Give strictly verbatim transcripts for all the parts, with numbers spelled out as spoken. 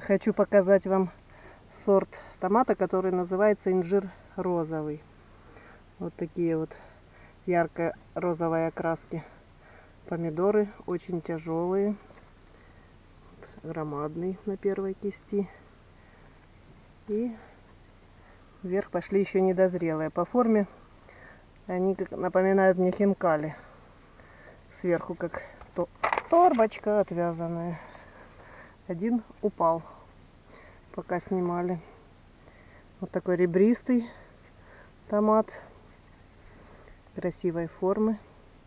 Хочу показать вам сорт томата, который называется инжир розовый. Вот такие вот ярко-розовые окраски. Помидоры очень тяжелые, громадный на первой кисти. И вверх пошли еще недозрелые. По форме они как напоминают мне хинкали. Сверху как торбочка отвязанная. Один упал, пока снимали. Вот такой ребристый томат. Красивой формы.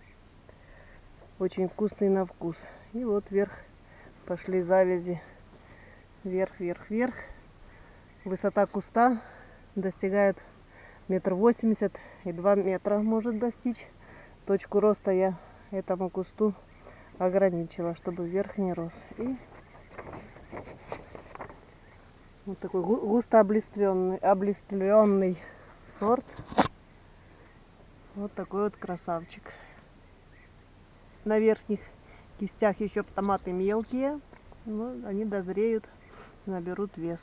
Очень вкусный на вкус. И вот вверх пошли завязи. Вверх, вверх, вверх. Высота куста достигает метр восемьдесят и два метра может достичь. Точку роста я этому кусту ограничила, чтобы вверх не рос. И вот такой густо облиственный, облиственный сорт. Вот такой вот красавчик. На верхних кистях еще томаты мелкие, но они дозреют, наберут вес.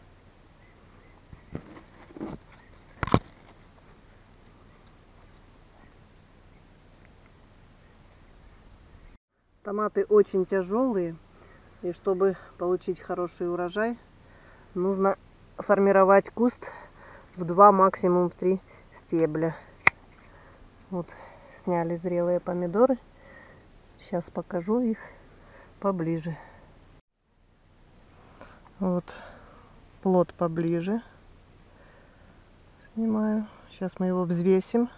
Томаты очень тяжелые, и чтобы получить хороший урожай, нужно формировать куст в два, максимум в три стебля. Вот сняли зрелые помидоры. Сейчас покажу их поближе. Вот плод поближе. Снимаю. Сейчас мы его взвесим.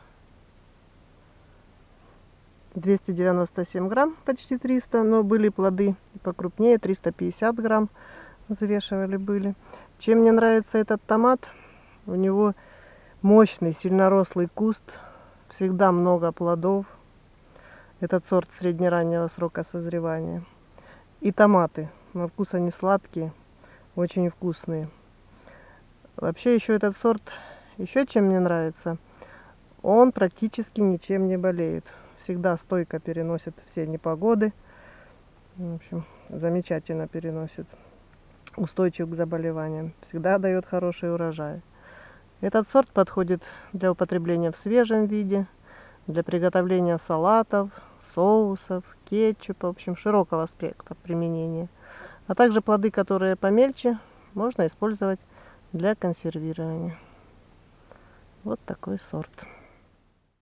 двести девяносто семь грамм, почти триста, но были плоды покрупнее, триста пятьдесят грамм взвешивали были. Чем мне нравится этот томат? У него мощный, сильнорослый куст, всегда много плодов. Этот сорт среднераннего срока созревания. И томаты, на вкус они сладкие, очень вкусные. Вообще еще этот сорт, еще чем мне нравится, он практически ничем не болеет. Всегда стойко переносит все непогоды. В общем, замечательно переносит. Устойчив к заболеваниям. Всегда дает хороший урожай. Этот сорт подходит для употребления в свежем виде, для приготовления салатов, соусов, кетчупа, в общем, широкого спектра применения. А также плоды, которые помельче, можно использовать для консервирования. Вот такой сорт.